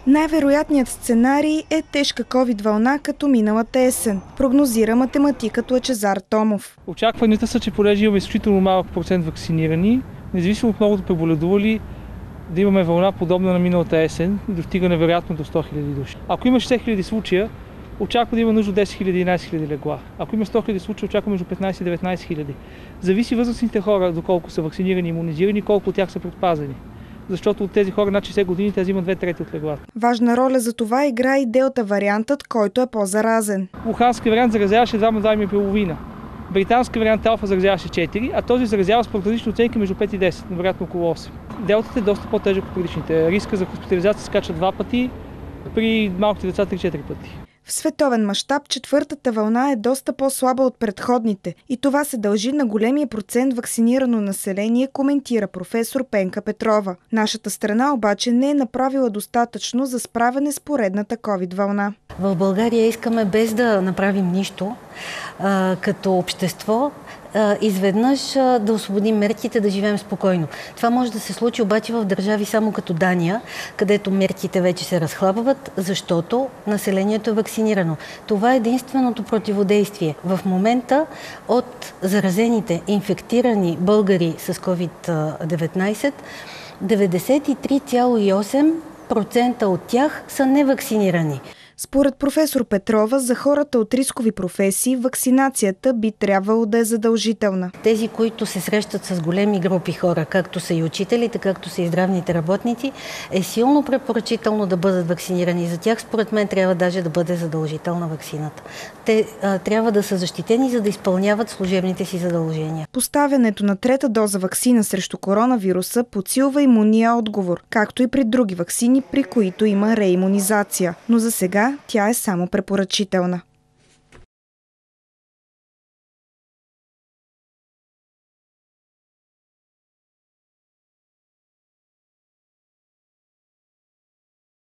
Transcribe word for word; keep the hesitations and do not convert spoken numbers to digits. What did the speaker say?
Най-вероятният сценарий е тежка ковид вълна като миналата есен, прогнозира математикът Лъчезар Томов. Очакванията са, че понеже имаме изключително малък процент вакцинирани, независимо от многото преболедували, да имаме вълна подобна на миналата есен и достигане вероятно до сто хиляди души. Ако има шестдесет хиляди случая, очаква да има нужда десет хиляди до единадесет хиляди легла. Ако има сто хиляди случая, очаква между петнадесет и деветнадесет хиляди. Зависи възрастните хора, доколко са вакцинирани и имунизирани, колко от тях са предпазени. Защото от тези хора над шестдесет години те взимат две трети от леглата. Важна роля за това играе и делта вариантът, който е по-заразен. Ухански вариант заразяваше два и половина. Британски вариант алфа заразяваше четири, а този заразява според различни оценки между пет и десет, вероятно около осем. Делтата е доста по-тежък от предишните. Риска за хоспитализация се качва два пъти, при малките деца три-четири пъти. В световен мащаб четвъртата вълна е доста по-слаба от предходните и това се дължи на големия процент вакцинирано население, коментира професор Пенка Петрова. Нашата страна обаче не е направила достатъчно за справяне с поредната ковид вълна. В България искаме без да направим нищо а, като общество, а, изведнъж а, да освободим мерките, да живеем спокойно. Това може да се случи обаче в държави само като Дания, където мерките вече се разхлабват, защото населението е вакцинирано. Това е единственото противодействие. В момента от заразените, инфектирани българи с ковид деветнадесет, деветдесет и три цяло и осем процента от тях са невакцинирани. Според професор Петрова, за хората от рискови професии вакцинацията би трябвало да е задължителна. Тези, които се срещат с големи групи хора, както са и учителите, както са и здравните работници, е силно препоръчително да бъдат вакцинирани. За тях, според мен, трябва даже да бъде задължителна вакцината. Те а, трябва да са защитени, за да изпълняват служебните си задължения. Поставянето на трета доза ваксина срещу коронавируса подсилва имунния отговор, както и при други ваксини, при които има реимунизация. Но за сега тя е само препоръчителна.